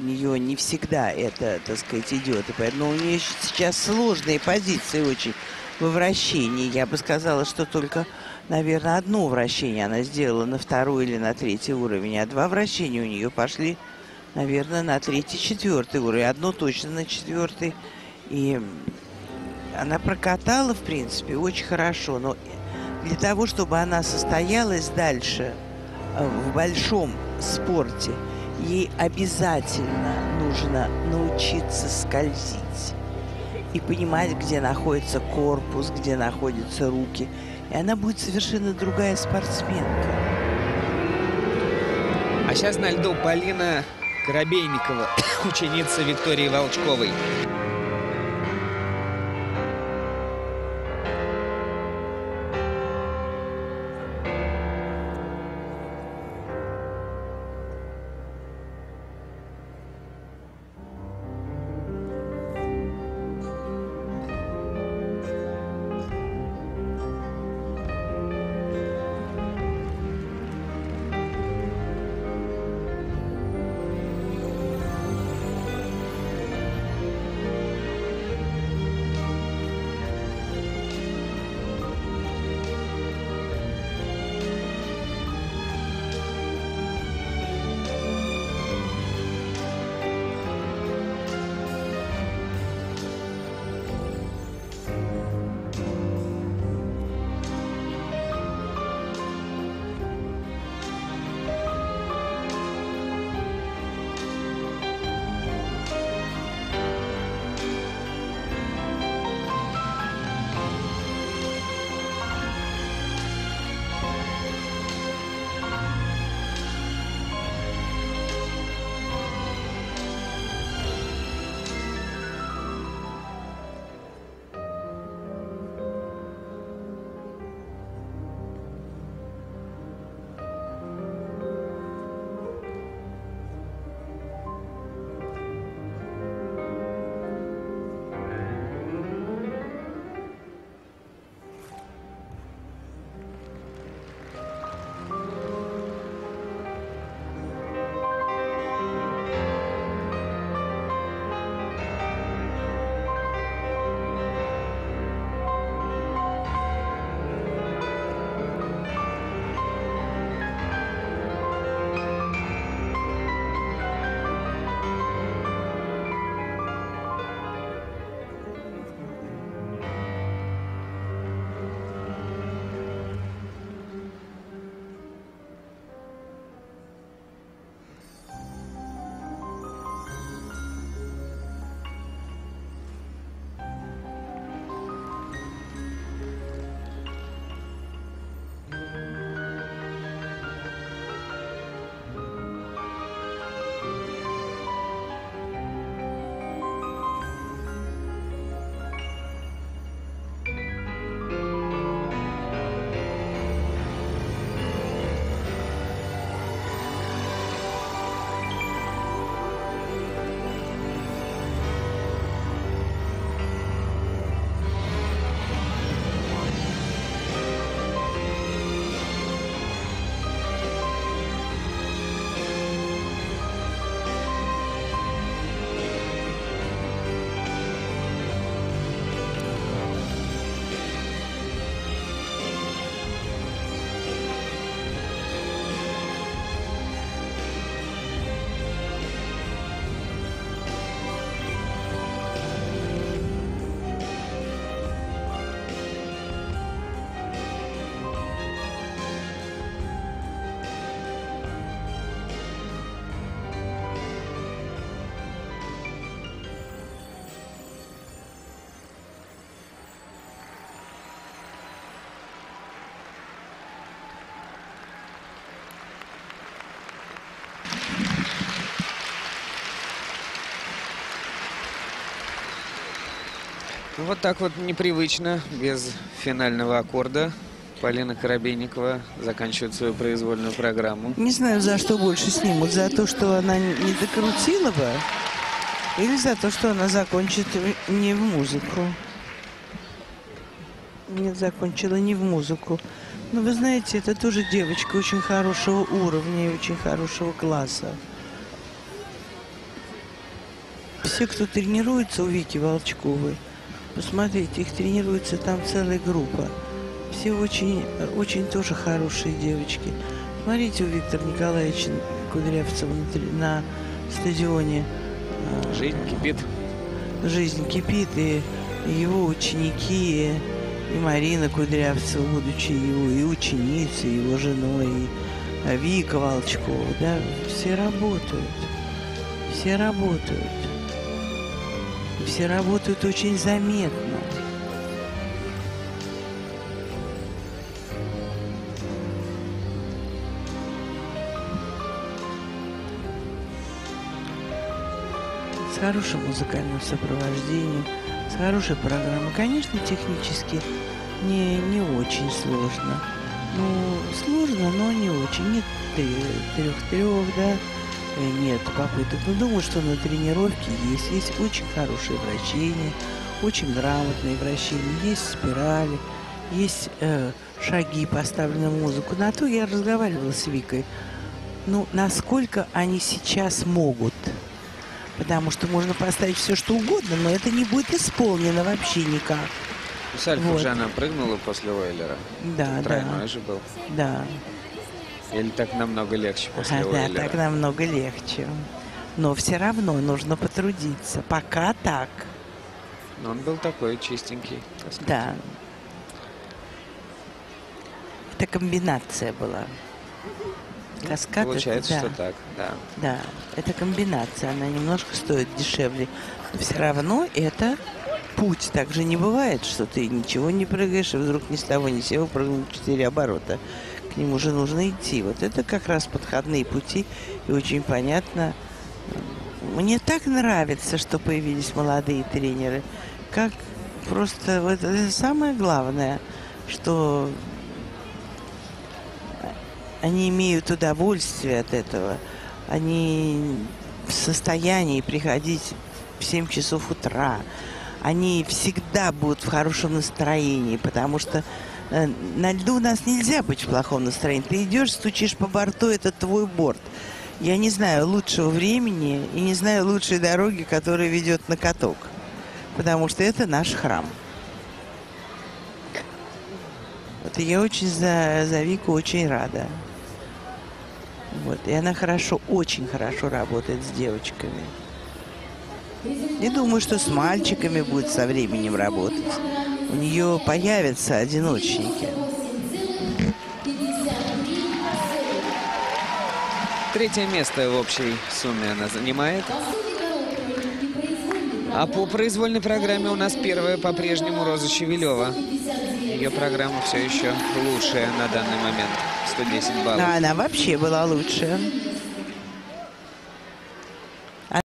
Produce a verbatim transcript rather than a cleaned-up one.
У нее не всегда это, так сказать, идет. И поэтому у нее сейчас сложные позиции очень во вращении. Я бы сказала, что только, наверное, одно вращение она сделала на второй или на третий уровень, а два вращения у нее пошли, наверное, на третий, четвертый уровень. Одно точно на четвертый. И она прокатала, в принципе, очень хорошо. Но для того, чтобы она состоялась дальше в большом спорте, ей обязательно нужно научиться скользить и понимать, где находится корпус, где находятся руки. И она будет совершенно другая спортсменка. А сейчас на льду Полина Коробейникова, ученица Виктории Волчковой. Вот так вот непривычно, без финального аккорда, Полина Коробейникова заканчивает свою произвольную программу. Не знаю, за что больше снимут. За то, что она не докрутила бы, или за то, что она закончит не в музыку. Нет, закончила не в музыку. Но вы знаете, это тоже девочка очень хорошего уровня и очень хорошего класса. все, кто тренируется у Вики Волчковой, посмотрите, их тренируется там целая группа. Все очень, очень тоже хорошие девочки. Смотрите, у Виктора Николаевича Кудрявцева на, на стадионе Жизнь кипит. жизнь кипит, и его ученики, и Марина Кудрявцева, будучи его и ученицей, и его женой, и Вика Волчкова, да, все работают. Все работают. И все работают очень заметно. С хорошим музыкальным сопрождением, с хорошей программой. Конечно, технически не, не очень сложно. Ну, сложно, но не очень. Нет трех-трех, да, нет попыток. Но думаю, что на тренировке есть. Есть очень хорошее вращение, очень грамотные вращения, есть спирали, есть э, шаги, поставлены в музыку. На то я разговаривала с Викой. Ну, насколько они сейчас могут. Потому что можно поставить все, что угодно, но это не будет исполнено вообще никак. Сальхов Вот. же она прыгнула после Ойлера. Да, Тройной да. же был. Да. Или так намного легче после А, да, Ойлера? так намного легче. Но все равно нужно потрудиться. Пока так. Но он был такой чистенький. так сказать. Да. Это комбинация была. Каскад. Получается, это, что да, так, да. да, это комбинация. Она немножко стоит дешевле. Но все равно это путь. Так же не бывает, что ты ничего не прыгаешь, и вдруг ни с того ни с сего прыгнул четыре оборота. К нему же нужно идти. Вот это как раз подходные пути. И очень понятно. Мне так нравится, что появились молодые тренеры. Как просто вот это самое главное, что они имеют удовольствие от этого. Они в состоянии приходить в семь часов утра. Они всегда будут в хорошем настроении, потому что э, на льду у нас нельзя быть в плохом настроении. Ты идешь, стучишь по борту, это твой борт. Я не знаю лучшего времени и не знаю лучшей дороги, которая ведет на каток. Потому что это наш храм. Вот, и я очень за, за Вику очень рада. Вот, и она хорошо, очень хорошо работает с девочками. И думаю, что с мальчиками будет со временем работать. У нее появятся одиночники. Третье место в общей сумме она занимает. А по произвольной программе у нас первая по-прежнему Роза Щевелева. Ее программа все еще лучшая на данный момент. сто десять баллов. А она вообще была лучше.